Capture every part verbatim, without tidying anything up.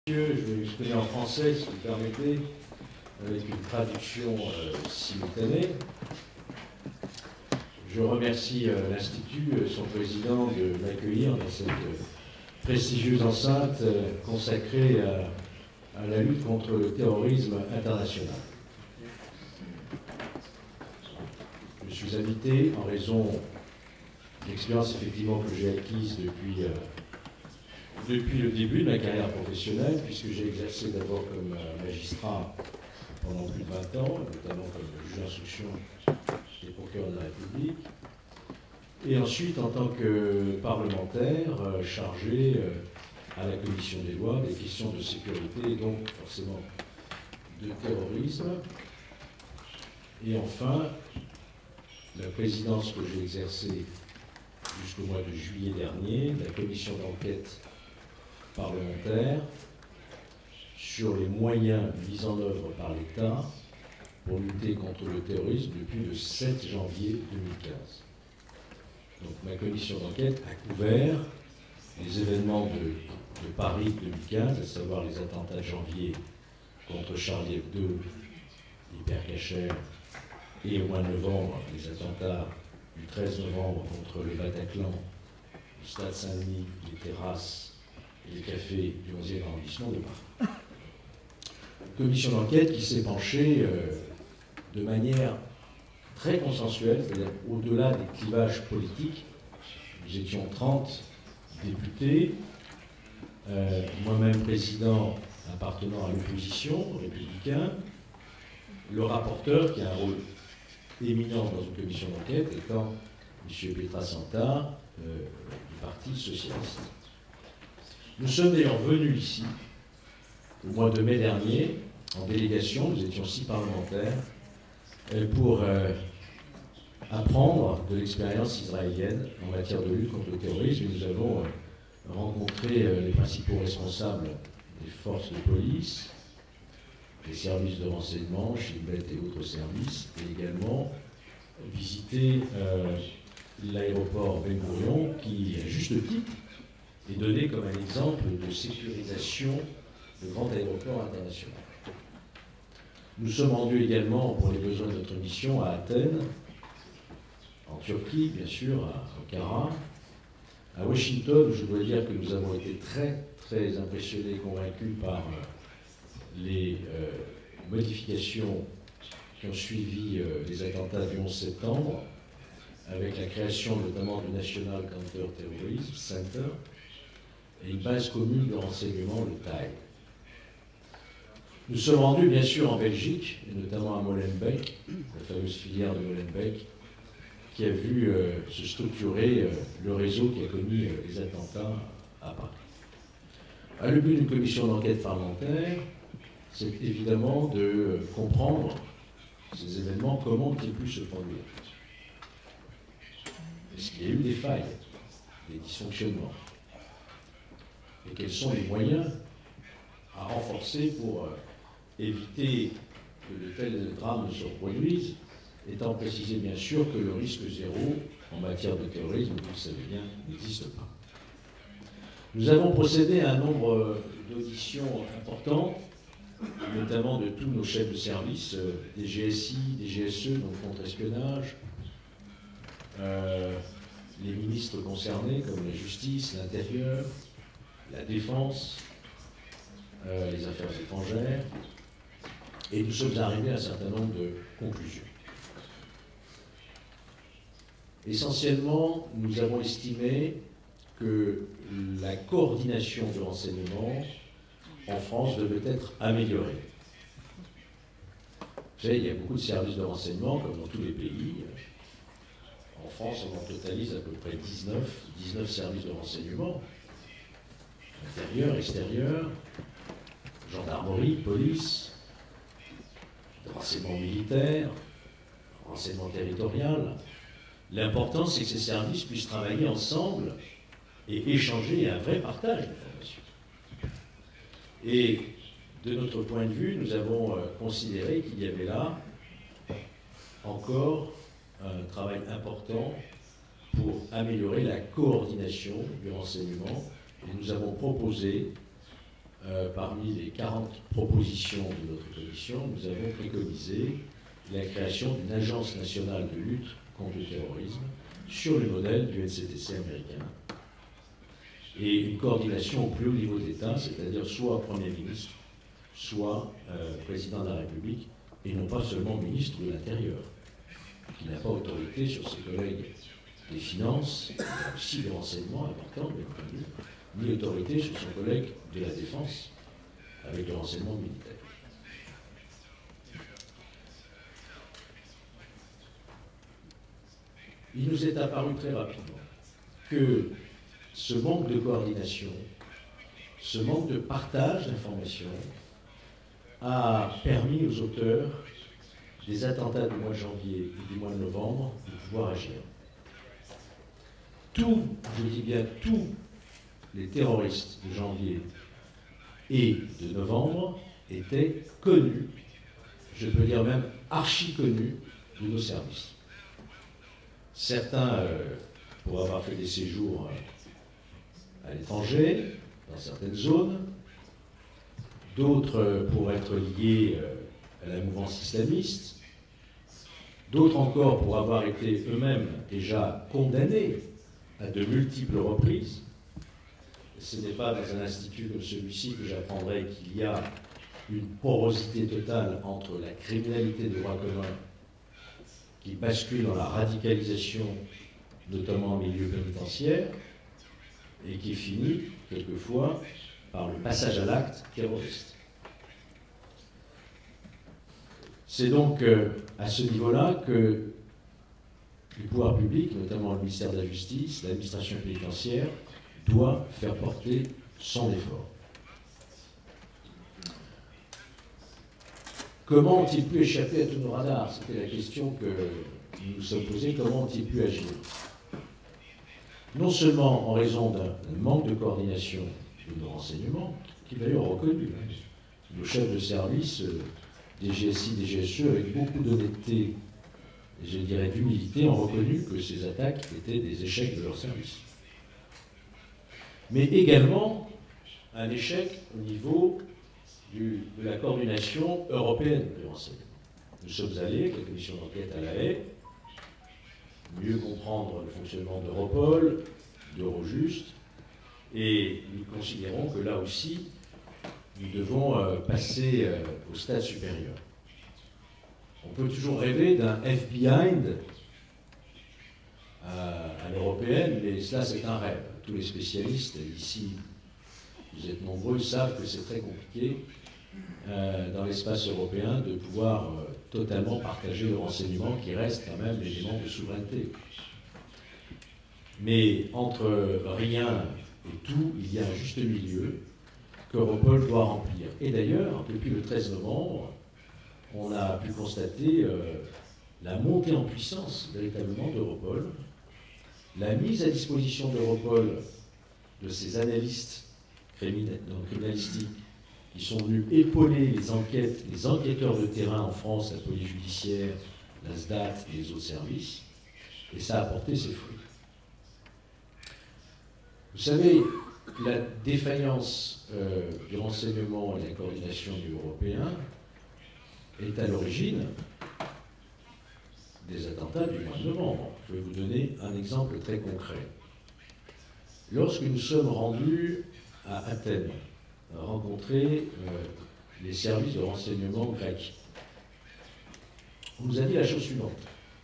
Je vais m'exprimer en français, si vous permettez, avec une traduction euh, simultanée. Je remercie euh, l'Institut, euh, son président, de m'accueillir dans cette euh, prestigieuse enceinte euh, consacrée à, à la lutte contre le terrorisme international. Je suis invité en raison de l'expérience effectivement que j'ai acquise depuis... Euh, Depuis le début de ma carrière professionnelle, puisque j'ai exercé d'abord comme magistrat pendant plus de vingt ans, notamment comme juge d'instruction et procureur de la République, et ensuite en tant que parlementaire chargé à la commission des lois des questions de sécurité et donc forcément de terrorisme. Et enfin, la présidence que j'ai exercée jusqu'au mois de juillet dernier, la commission d'enquête parlementaire sur les moyens mis en œuvre par l'État pour lutter contre le terrorisme depuis le sept janvier deux mille quinze. Donc ma commission d'enquête a couvert les événements de, de Paris deux mille quinze, à savoir les attentats de janvier contre Charlie Hebdo, l'Hypercacher, et au mois de novembre, les attentats du treize novembre contre le Bataclan, le Stade Saint-Denis, les terrasses et les cafés du onzième arrondissement de Paris. Une commission d'enquête qui s'est penchée euh, de manière très consensuelle, c'est-à-dire au-delà des clivages politiques. Nous étions trente députés, euh, moi-même président appartenant à l'opposition, républicain, le rapporteur qui a un rôle éminent dans une commission d'enquête étant M. Pietrasanta euh, du Parti socialiste. Nous sommes d'ailleurs venus ici, au mois de mai dernier, en délégation, nous étions six parlementaires, pour euh, apprendre de l'expérience israélienne en matière de lutte contre le terrorisme. Nous avons euh, rencontré euh, les principaux responsables des forces de police, des services de renseignement, Shin Bet et autres services, et également visité euh, l'aéroport Ben Gurion, qui, à juste titre, est donné comme un exemple de sécurisation de grands aéroports internationaux. Nous sommes rendus également, pour les besoins de notre mission, à Athènes, en Turquie, bien sûr, à Ankara, à Washington, où je dois dire que nous avons été très, très impressionnés et convaincus par les euh, modifications qui ont suivi euh, les attentats du onze septembre, avec la création notamment du National Counter-Terrorism Center, et une base commune de renseignement, le T A I. Nous sommes rendus bien sûr en Belgique, et notamment à Molenbeek, la fameuse filière de Molenbeek, qui a vu euh, se structurer euh, le réseau qui a commis euh, les attentats à Paris. À le but d'une commission d'enquête parlementaire, c'est évidemment de euh, comprendre ces événements, comment ont-ils pu se produire. Est-ce qu'il y a eu des failles, des dysfonctionnements? Et quels sont les moyens à renforcer pour euh, éviter que de tels drames se reproduisent, étant précisé bien sûr que le risque zéro en matière de terrorisme, vous le savez bien, n'existe pas. Nous avons procédé à un nombre d'auditions importantes, notamment de tous nos chefs de service, euh, des G S I, des G S E, donc contre-espionnage, euh, les ministres concernés comme la justice, l'intérieur, la défense, euh, les affaires étrangères, et nous sommes arrivés à un certain nombre de conclusions. Essentiellement, nous avons estimé que la coordination de renseignement en France devait être améliorée. Vous savez, il y a beaucoup de services de renseignement, comme dans tous les pays. En France, on en totalise à peu près dix-neuf, dix-neuf services de renseignement. Intérieur, extérieur, gendarmerie, police, renseignement militaire, renseignement territorial. L'important, c'est que ces services puissent travailler ensemble et échanger un vrai partage d'informations. Et de notre point de vue, nous avons considéré qu'il y avait là encore un travail important pour améliorer la coordination du renseignement. Et nous avons proposé euh, parmi les quarante propositions de notre commission, nous avons préconisé la création d'une agence nationale de lutte contre le terrorisme sur le modèle du N C T C américain et une coordination au plus haut niveau d'État, c'est-à-dire soit Premier ministre, soit euh, président de la République, et non pas seulement ministre de l'Intérieur, qui n'a pas autorité sur ses collègues des finances, aussi des renseignements importants, bien entendu, ni autorité sur son collègue de la défense, avec le renseignement militaire. Il nous est apparu très rapidement que ce manque de coordination, ce manque de partage d'informations a permis aux auteurs des attentats du mois de janvier et du mois de novembre de pouvoir agir. Tous, je dis bien tous, les terroristes de janvier et de novembre étaient connus, je peux dire même archi connus, de nos services. Certains, euh, pour avoir fait des séjours euh, à l'étranger, dans certaines zones, d'autres euh, pour être liés euh, à la mouvance islamiste, d'autres encore pour avoir été eux-mêmes déjà condamnés à de multiples reprises. Ce n'est pas dans un institut comme celui-ci que j'apprendrai qu'il y a une porosité totale entre la criminalité de droit commun qui bascule dans la radicalisation, notamment en milieu pénitentiaire, et qui finit, quelquefois, par le passage à l'acte terroriste. C'est donc euh, à ce niveau-là que le pouvoir public, notamment le ministère de la Justice, l'administration pénitentiaire, doit faire porter son effort. Comment ont-ils pu échapper à tous nos radars? C'était la question que nous nous sommes posée. Comment ont-ils pu agir? Non seulement en raison d'un manque de coordination de nos renseignements, qui est d'ailleurs reconnu. Hein. Nos chefs de service, euh, D G S I, D G S E, avec beaucoup d'honnêteté, et je dirais d'humilité, ont reconnu que ces attaques étaient des échecs de leur service. Mais également un échec au niveau du, de la coordination européenne des renseignements. Nous sommes allés, avec la commission d'enquête à La Haye, mieux comprendre le fonctionnement d'Europol, d'Eurojust, et nous considérons que là aussi, nous devons euh, passer euh, au stade supérieur. On peut toujours rêver d'un F B I à, à l'européenne, mais cela c'est un rêve. Tous les spécialistes ici, vous êtes nombreux, savent que c'est très compliqué euh, dans l'espace européen de pouvoir euh, totalement partager le renseignement qui reste quand même l'élément de souveraineté. Mais entre rien et tout, il y a un juste milieu qu'Europol doit remplir. Et d'ailleurs, depuis le treize novembre, on a pu constater euh, la montée en puissance véritablement d'Europol, la mise à disposition d'Europol de ces analystes criminalistiques qui sont venus épauler les enquêtes, les enquêteurs de terrain en France, la police judiciaire, la S D A T et les autres services, et ça a apporté ses fruits. Vous savez, la défaillance euh, du renseignement et de la coordination du européen est à l'origine des attentats du mois de novembre. Je vais vous donner un exemple très concret. Lorsque nous sommes rendus à Athènes, à rencontrer euh, les services de renseignement grecs, on nous a dit la chose suivante.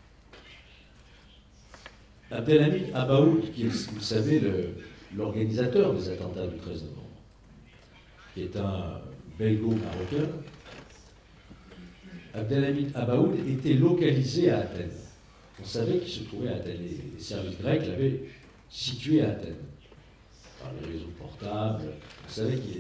Abdelhamid Abaoud, qui est, vous le savez, l'organisateur des attentats du treize novembre, qui est un belgo-marocain, Abdelhamid Abaoud était localisé à Athènes. On savait qu'il se trouvait à Athènes. Les, les services grecs l'avaient situé à Athènes. Par les réseaux portables, on savait qu'il était.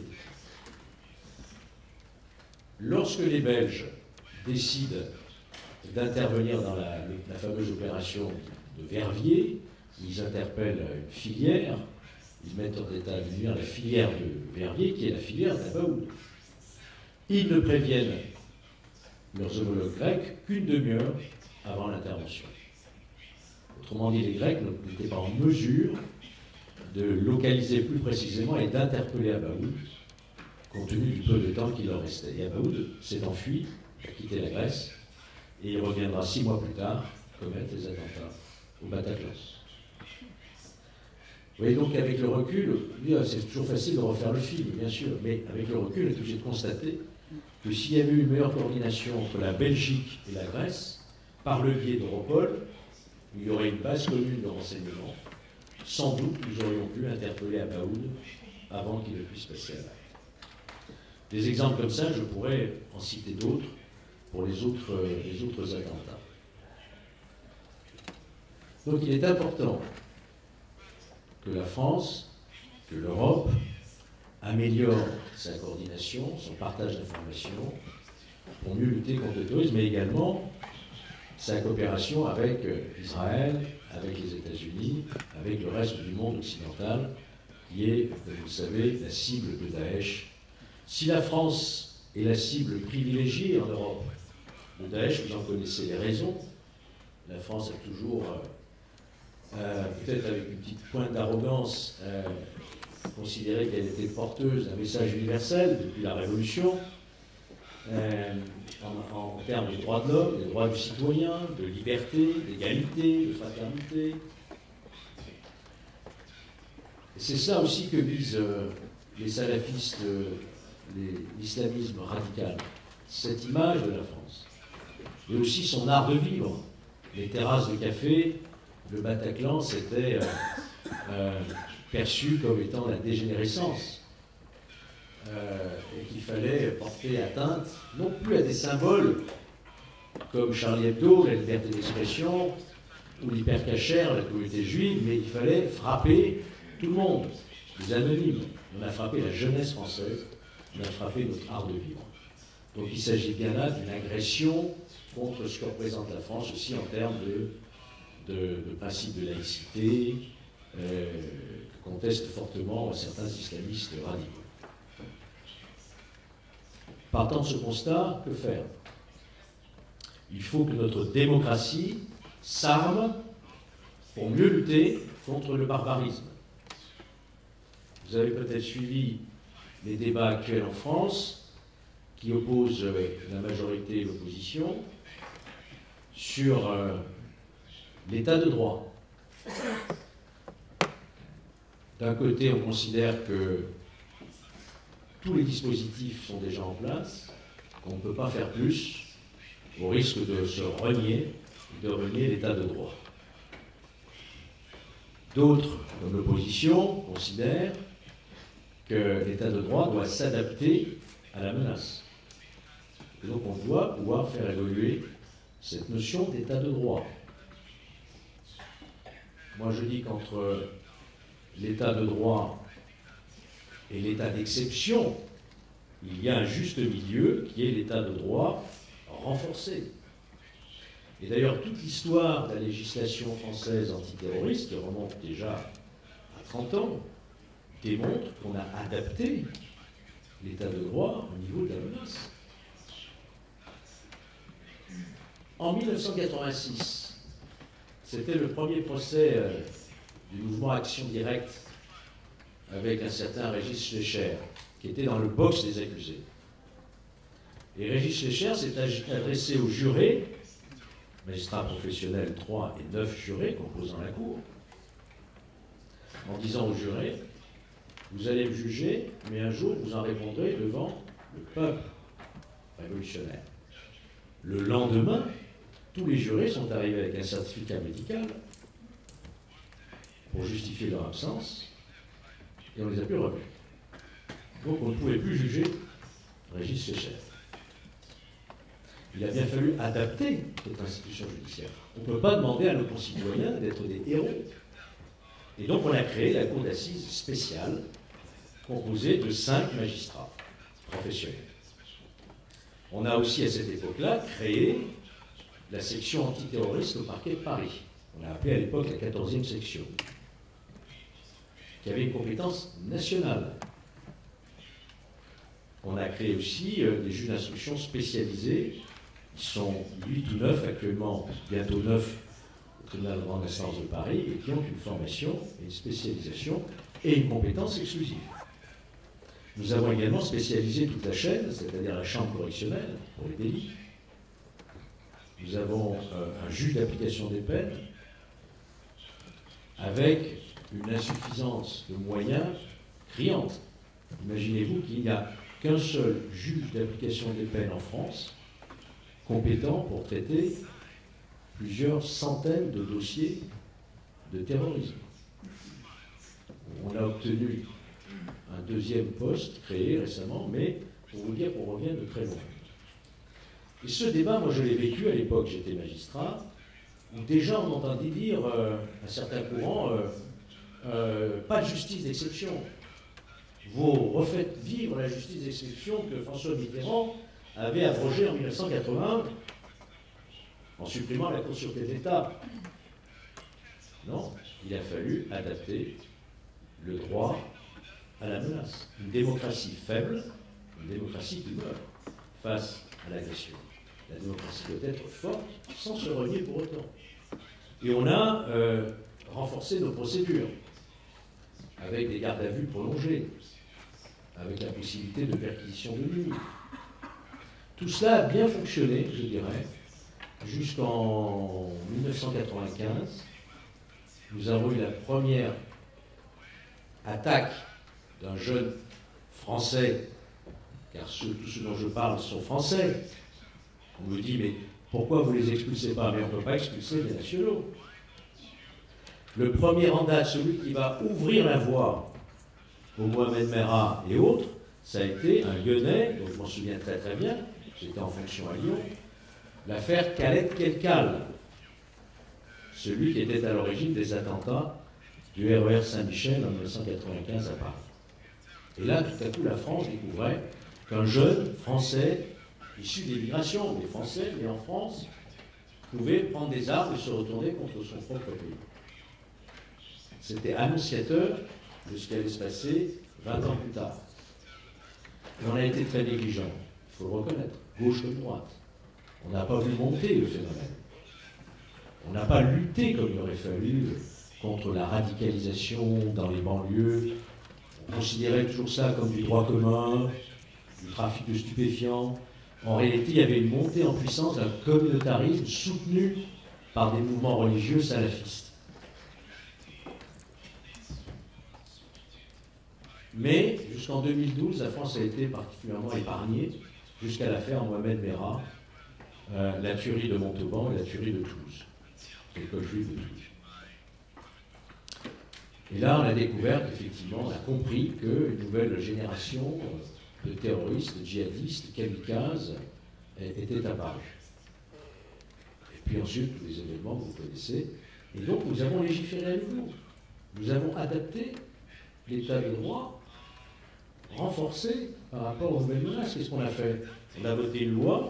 Lorsque les Belges décident d'intervenir dans la, la fameuse opération de Verviers, ils interpellent une filière, ils mettent en état de lumière la filière de Verviers, qui est la filière d'Abaoud. Ils ne préviennent leurs homologues grecs qu'une demi-heure avant l'intervention. Autrement dit, les Grecs n'étaient pas en mesure de localiser plus précisément et d'interpeller Abaoud compte tenu du peu de temps qu'il leur restait. Et Abaoud s'est enfui, a quitté la Grèce, et il reviendra six mois plus tard commettre les attentats au Bataclan. Vous voyez donc avec le recul, c'est toujours facile de refaire le film, bien sûr, mais avec le recul, on est obligé de constater que s'il y avait eu une meilleure coordination entre la Belgique et la Grèce, par le biais d'Europol, il y aurait une base commune de renseignement. Sans doute, nous aurions pu interpeller Abaoud avant qu'il ne puisse passer à l'acte. Des exemples comme ça, je pourrais en citer d'autres pour les autres, les autres attentats. Donc il est important que la France, que l'Europe améliore sa coordination, son partage d'informations pour mieux lutter contre le terrorisme, mais également sa coopération avec Israël, avec les États-Unis, avec le reste du monde occidental, qui est, comme vous le savez, la cible de Daesh. Si la France est la cible privilégiée en Europe de Daesh, vous en connaissez les raisons. La France a toujours, euh, euh, peut-être avec une petite pointe d'arrogance, euh, considéré qu'elle était porteuse d'un message universel depuis la Révolution, euh, en, en termes de droits de l'homme, des droits du citoyen, de liberté, d'égalité, de fraternité. Et c'est ça aussi que visent euh, les salafistes, euh, l'islamisme radical, cette image de la France. Et aussi son art de vivre. Les terrasses de café, le Bataclan, c'était euh, euh, perçu comme étant la dégénérescence. Euh, et qu'il fallait porter atteinte, non plus à des symboles comme Charlie Hebdo, la liberté d'expression, ou l'hypercachère, la communauté juive, mais il fallait frapper tout le monde, les anonymes. On a frappé la jeunesse française, on a frappé notre art de vivre. Donc il s'agit bien là d'une agression contre ce que représente la France aussi en termes de, de, de principe de laïcité, euh, que contestent fortement certains islamistes radicaux. Partant de ce constat, que faire? Il faut que notre démocratie s'arme pour mieux lutter contre le barbarisme. Vous avez peut-être suivi les débats actuels en France qui opposent la majorité et l'opposition sur euh, l'état de droit. D'un côté, on considère que tous les dispositifs sont déjà en place, qu'on ne peut pas faire plus, au risque de se renier, de renier l'état de droit. D'autres, comme l'opposition, considèrent que l'état de droit doit s'adapter à la menace. Et donc on doit pouvoir faire évoluer cette notion d'état de droit. Moi je dis qu'entre l'état de droit et l'état d'exception, il y a un juste milieu qui est l'état de droit renforcé. Et d'ailleurs, toute l'histoire de la législation française antiterroriste, qui remonte déjà à trente ans, démontre qu'on a adapté l'état de droit au niveau de la menace. En mille neuf cent quatre-vingt-six, c'était le premier procès euh, du mouvement Action Directe avec un certain Régis Schleicher, qui était dans le box des accusés. Et Régis Schleicher s'est adressé aux jurés, magistrats professionnels trois et neuf jurés composant la cour, en disant aux jurés, vous allez me juger, mais un jour vous en répondrez devant le peuple révolutionnaire. Le lendemain, tous les jurés sont arrivés avec un certificat médical pour justifier leur absence, et on les a plus revus. Donc on ne pouvait plus juger Régis Schleicher. Il a bien fallu adapter cette institution judiciaire. On ne peut pas demander à nos concitoyens d'être des héros. Et donc on a créé la cour d'assises spéciale, composée de cinq magistrats professionnels. On a aussi à cette époque-là créé la section antiterroriste au parquet de Paris. On l'a appelée à l'époque la quatorzième section, qui avait une compétence nationale. On a créé aussi euh, des juges d'instruction spécialisés, qui sont huit ou neuf actuellement, bientôt neuf au tribunal de grande instance de Paris, et qui ont une formation, une spécialisation et une compétence exclusive. Nous avons également spécialisé toute la chaîne, c'est-à-dire la chambre correctionnelle pour les délits. Nous avons euh, un juge d'application des peines avec une insuffisance de moyens criante. Imaginez-vous qu'il n'y a qu'un seul juge d'application des peines en France compétent pour traiter plusieurs centaines de dossiers de terrorisme. On a obtenu un deuxième poste créé récemment, mais pour vous dire qu'on revient de très loin. Et ce débat, moi je l'ai vécu à l'époque, j'étais magistrat, où déjà on entendait dire euh, à certains courants, euh, euh, pas de justice d'exception. Vous refaites vivre la justice d'exception que François Mitterrand avait abrogée en mille neuf cent quatre-vingt-un en supprimant la Cour de sûreté de l'État. Non, il a fallu adapter le droit à la menace. Une démocratie faible, une démocratie qui meurt face à l'agression. La démocratie doit être forte sans se renier pour autant. Et on a euh, renforcé nos procédures avec des gardes à vue prolongées, avec la possibilité de perquisition de nuit. Tout cela a bien fonctionné, je dirais, jusqu'en mille neuf cent quatre-vingt-quinze. Nous avons eu la première attaque d'un jeune Français, car ceux, tous ceux dont je parle sont Français. On me dit, mais pourquoi vous ne les expulsez pas? Mais on ne peut pas expulser les nationaux. Le premier en date, celui qui va ouvrir la voie au Mohamed Merah et autres, ça a été un Lyonnais, dont je m'en souviens très très bien, j'étais en fonction à Lyon, l'affaire Khaled Kelkal, celui qui était à l'origine des attentats du R E R Saint-Michel en mille neuf cent quatre-vingt-quinze à Paris. Et là, tout à coup, la France découvrait qu'un jeune Français, issu de l'immigration, des Français, mais en France, pouvait prendre des armes et se retourner contre son propre pays. C'était annonciateur de ce qui allait se passer vingt ans plus tard. Et on a été très négligent, il faut le reconnaître, gauche comme droite. On n'a pas vu monter le phénomène. On n'a pas lutté comme il aurait fallu contre la radicalisation dans les banlieues. On considérait toujours ça comme du droit commun, du trafic de stupéfiants. En réalité, il y avait une montée en puissance d'un communautarisme soutenu par des mouvements religieux salafistes. Mais jusqu'en deux mille douze, la France a été particulièrement épargnée jusqu'à l'affaire Mohamed Merah, euh, la tuerie de Montauban et la tuerie de Toulouse, l'école juive de Toulouse. Et là, on a découvert qu'effectivement, on a compris qu'une nouvelle génération de terroristes, de djihadistes, kamikazes était apparue. Et puis ensuite, tous les événements que vous connaissez. Et donc, nous avons légiféré à nouveau. Nous avons adapté l'état de droit, renforcé par rapport aux nouvelles menaces. Qu'est-ce qu'on a fait? On a voté une loi,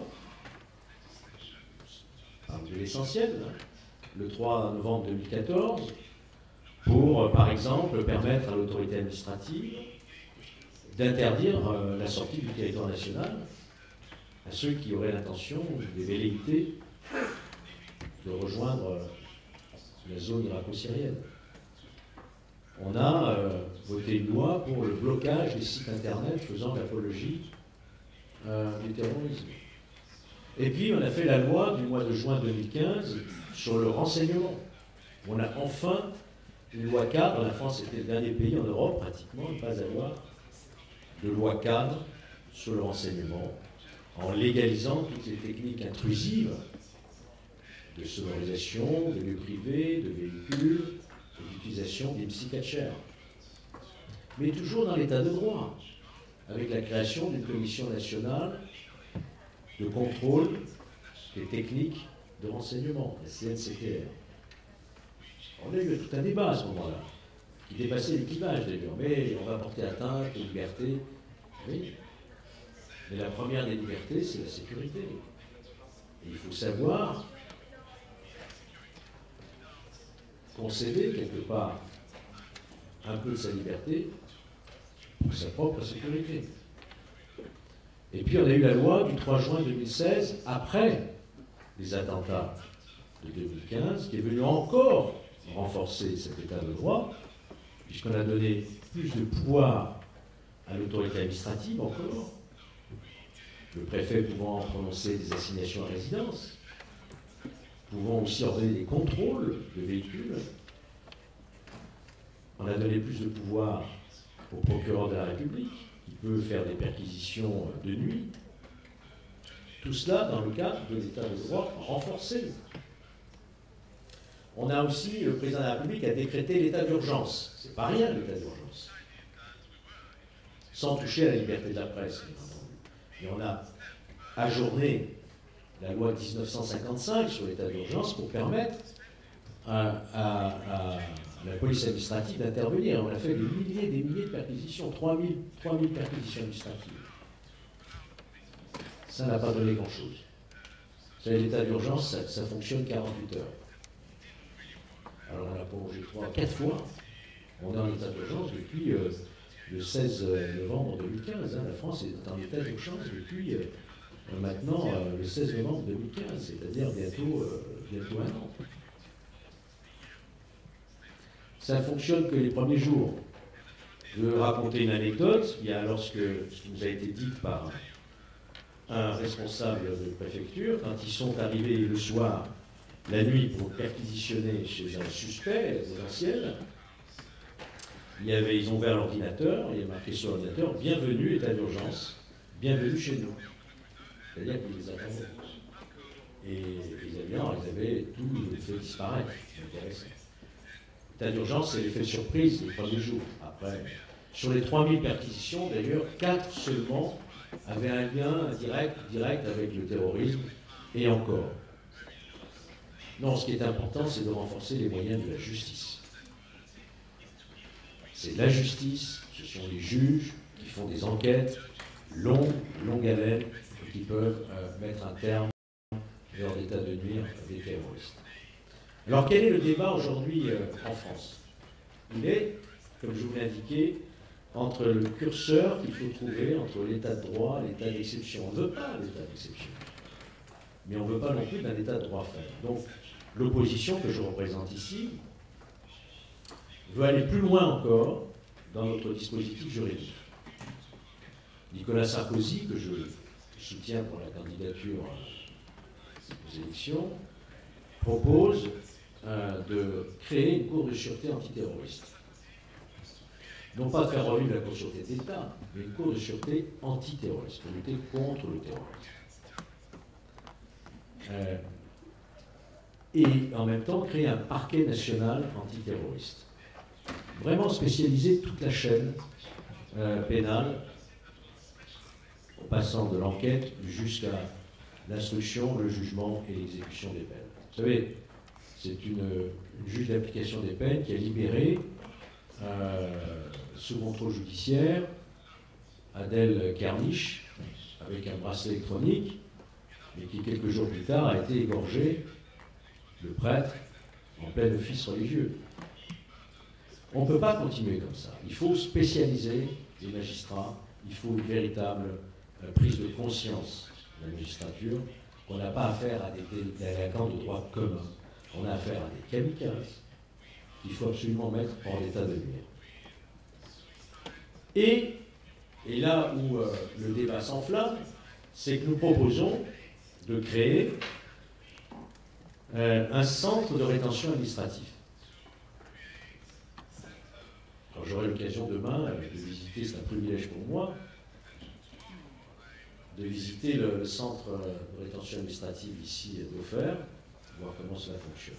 de l'essentiel, hein, le trois novembre deux mille quatorze, pour, euh, par exemple, permettre à l'autorité administrative d'interdire euh, la sortie du territoire national à ceux qui auraient l'intention, des velléités, de rejoindre euh, la zone irako-syrienne. On a euh, voté une loi pour le blocage des sites internet faisant l'apologie euh, du terrorisme. Et puis on a fait la loi du mois de juin deux mille quinze sur le renseignement. On a enfin une loi cadre. La France était le dernier pays en Europe pratiquement à ne pas avoir de loi cadre sur le renseignement, en légalisant toutes les techniques intrusives de sonorisation, de lieux privés, de véhicules, et d'utilisation des psy-catchers. Mais toujours dans l'état de droit, avec la création d'une commission nationale de contrôle des techniques de renseignement, la C N C T R. On a eu tout un débat à ce moment-là, qui dépassait les clivages d'ailleurs, mais on va porter atteinte aux libertés. Oui. Mais la première des libertés, c'est la sécurité. Et il faut savoir concéder quelque part un peu de sa liberté pour sa propre sécurité. Et puis on a eu la loi du trois juin deux mille seize, après les attentats de deux mille quinze, qui est venue encore renforcer cet état de droit, puisqu'on a donné plus de pouvoir à l'autorité administrative encore, le préfet pouvant prononcer des assignations à résidence, pouvant aussi ordonner des contrôles de véhicules. On a donné plus de pouvoir au procureur de la République, qui peut faire des perquisitions de nuit. Tout cela dans le cadre de l'état de droit renforcé. On a aussi, le président de la République a décrété l'état d'urgence. C'est pas rien, l'état d'urgence. Sans toucher à la liberté de la presse, bien entendu. Et on a ajourné la loi de mille neuf cent cinquante-cinq sur l'état d'urgence pour permettre à, à, à la police administrative d'intervenir. On a fait des milliers et des milliers de perquisitions, trois mille perquisitions administratives. Ça n'a pas donné grand-chose. Vous savez, l'état d'urgence, ça, ça fonctionne quarante-huit heures. Alors on a prolongé trois, quatre fois. On est en état d'urgence depuis euh, le seize novembre deux mille quinze. Hein. La France est en état d'urgence depuis euh, maintenant euh, le seize novembre deux mille quinze, c'est-à-dire bientôt, euh, bientôt un an. Ça ne fonctionne que les premiers jours. Je vais raconter une anecdote. Il y a lorsque, ce qui nous a été dit par un responsable de préfecture, quand ils sont arrivés le soir, la nuit, pour perquisitionner chez un suspect potentiel, il y avait, ils ont ouvert l'ordinateur, il y a marqué sur l'ordinateur « Bienvenue, état d'urgence, bienvenue chez nous ». C'est-à-dire qu'ils les attendaient. Et évidemment, ils avaient tout fait disparaître. Intéressant. L'état d'urgence, c'est l'effet de surprise les premiers jours. Après, sur les trois mille perquisitions, d'ailleurs, quatre seulement avaient un lien direct, direct avec le terrorisme, et encore. Non, ce qui est important, c'est de renforcer les moyens de la justice. C'est la justice, ce sont les juges qui font des enquêtes longues, longue haleine, et qui peuvent euh, mettre un terme vers l'état de nuire des terroristes. Alors, quel est le débat aujourd'hui euh, en France? Il est, comme je vous l'ai indiqué, entre le curseur qu'il faut trouver entre l'état de droit et l'état d'exception. On ne veut pas l'état d'exception, mais on ne veut pas non plus d'un état de droit ferme. Donc, l'opposition que je représente ici veut aller plus loin encore dans notre dispositif juridique. Nicolas Sarkozy, que je soutiens pour la candidature aux élections, propose euh, de créer une cour de sûreté antiterroriste. Non pas de faire revivre la cour de sûreté d'État, mais une cour de sûreté antiterroriste, pour lutter contre le terrorisme. Euh, et en même temps créer un parquet national antiterroriste. Vraiment spécialiser toute la chaîne euh, pénale, en passant de l'enquête jusqu'à l'instruction, le jugement et l'exécution des peines. Vous savez, c'est une, une juge d'application des peines qui a libéré, euh, sous contrôle judiciaire, Adèle Kerniche, avec un bracelet électronique, et qui quelques jours plus tard a été égorgé, le prêtre, en plein office religieux. On ne peut pas continuer comme ça. Il faut spécialiser les magistrats, il faut une véritable euh, prise de conscience de la magistrature, qu'on n'a pas affaire à des délinquants de droit commun, on a affaire à des kamikazes qu'il faut absolument mettre hors d'état de nuire. Et, et là où euh, le débat s'enflamme, c'est que nous proposons de créer euh, un centre de rétention administrative. Alors j'aurai l'occasion demain euh, de visiter, c'est un privilège pour moi, de visiter le, le centre de rétention administrative ici d'Ofer, voir comment cela fonctionne.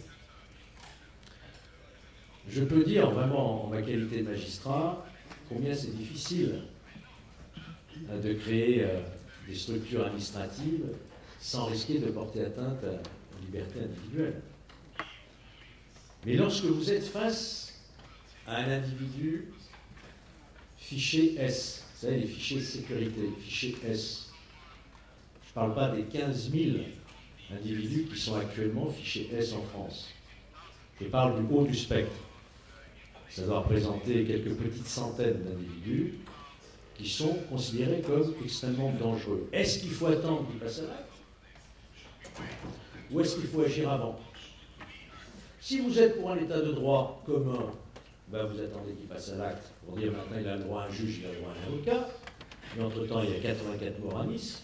Je peux dire vraiment en ma qualité de magistrat combien c'est difficile euh, de créer euh, des structures administratives sans risquer de porter atteinte à la liberté individuelle. Mais lorsque vous êtes face à un individu fiché S, vous savez, les fichiers de sécurité, fichier S, je ne parle pas des quinze mille individus qui sont actuellement fichés S en France. Je parle du haut du spectre. Ça doit représenter quelques petites centaines d'individus qui sont considérés comme extrêmement dangereux. Est-ce qu'il faut attendre qu'il passe à l'acte? Ou est-ce qu'il faut agir avant? Si vous êtes pour un état de droit commun ben vous attendez qu'il passe à l'acte pour dire maintenant il a le droit à un juge, il a le droit à un avocat. Mais entre-temps, il y a quatre-vingt-quatre morts à Nice,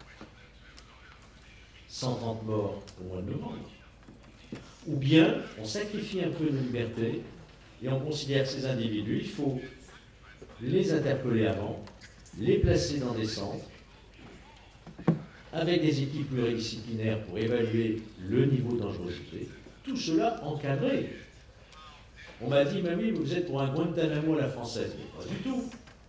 cent trente morts au mois de novembre. Ou bien, on sacrifie un peu de liberté et on considère ces individus, il faut les interpeller avant, les placer dans des centres, avec des équipes pluridisciplinaires pour évaluer le niveau de dangerosité, tout cela encadré. On m'a dit, mamie, vous êtes pour un Guantanamo à la française. Mais pas du tout.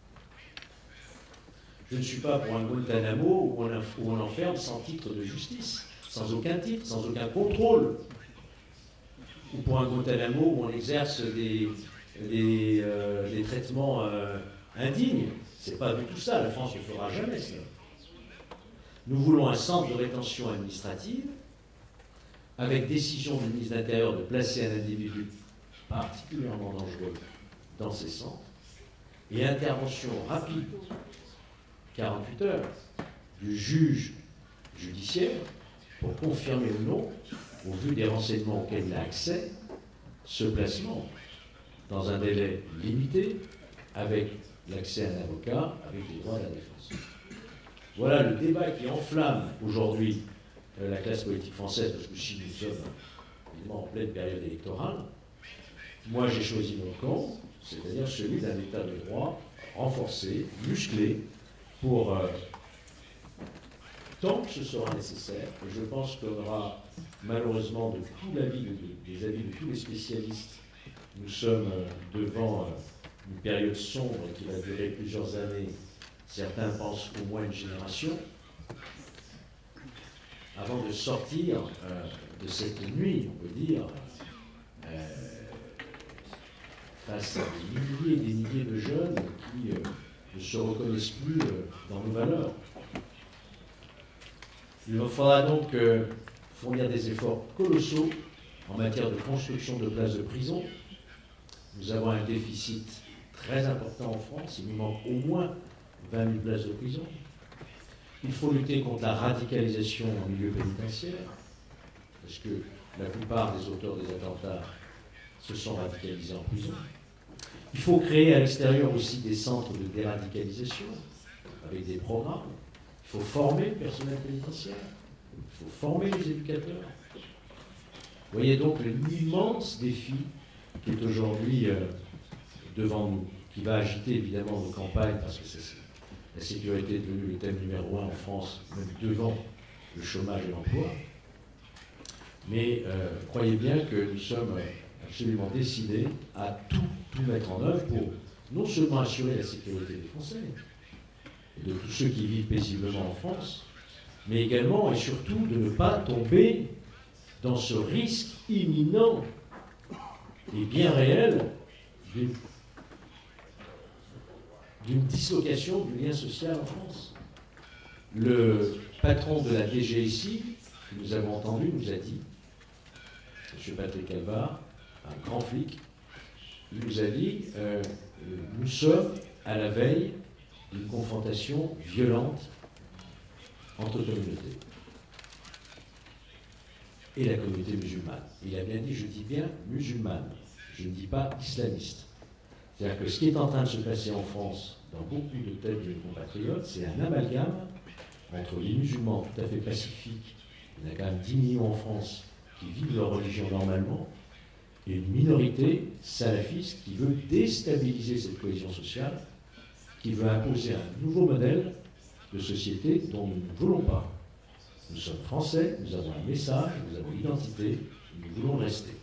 Je ne suis pas pour un Guantanamo où on, où on enferme sans titre de justice, sans aucun titre, sans aucun contrôle. Ou pour un Guantanamo où on exerce des, des, euh, des traitements euh, indignes. C'est pas du tout ça. La France ne fera jamais cela. Nous voulons un centre de rétention administrative avec décision du ministre de l'Intérieur de placer un individu particulièrement dangereux dans ces centres et intervention rapide, quarante-huit heures, du juge judiciaire pour confirmer ou non, au vu des renseignements auxquels il a accès, ce placement dans un délai limité avec l'accès à un avocat, avec les droits de la défense. Voilà le débat qui enflamme aujourd'hui euh, la classe politique française, parce que si nous sommes évidemment en pleine période électorale, moi j'ai choisi mon camp, c'est-à-dire celui d'un état de droit renforcé, musclé, pour euh, tant que ce sera nécessaire, et je pense qu'on aura malheureusement de tout l'avis, de, des avis de tous les spécialistes, nous sommes euh, devant euh, une période sombre qui va durer plusieurs années. Certains pensent au moins une génération, avant de sortir euh, de cette nuit, on peut dire, euh, face à des milliers et des milliers de jeunes qui euh, ne se reconnaissent plus euh, dans nos valeurs. Il faudra donc euh, fournir des efforts colossaux en matière de construction de places de prison. Nous avons un déficit très important en France, il nous manque au moins vingt mille places de prison. Il faut lutter contre la radicalisation en milieu pénitentiaire, parce que la plupart des auteurs des attentats se sont radicalisés en prison. Il faut créer à l'extérieur aussi des centres de déradicalisation, avec des programmes. Il faut former le personnel pénitentiaire, il faut former les éducateurs. Vous voyez donc l'immense défi qui est aujourd'hui euh, devant nous, qui va agiter évidemment nos campagnes, parce que c'est la sécurité est devenue le thème numéro un en France, même devant le chômage et l'emploi. Mais euh, croyez bien que nous sommes absolument décidés à tout, tout mettre en œuvre pour non seulement assurer la sécurité des Français et de tous ceux qui vivent paisiblement en France, mais également et surtout de ne pas tomber dans ce risque imminent et bien réel d'une d'une dislocation du lien social en France. Le patron de la D G S I, que nous avons entendu, nous a dit, M. Patrick Calvar, un grand flic, il nous a dit euh, nous sommes à la veille d'une confrontation violente entre communautés et la communauté musulmane. Il a bien dit, je dis bien musulmane, je ne dis pas islamiste. C'est-à-dire que ce qui est en train de se passer en France, dans beaucoup de têtes de nos compatriotes, c'est un amalgame entre les musulmans tout à fait pacifiques, il y en a quand même dix millions en France qui vivent leur religion normalement, et une minorité salafiste qui veut déstabiliser cette cohésion sociale, qui veut imposer un nouveau modèle de société dont nous ne voulons pas. Nous sommes français, nous avons un message, nous avons une identité, et nous voulons rester.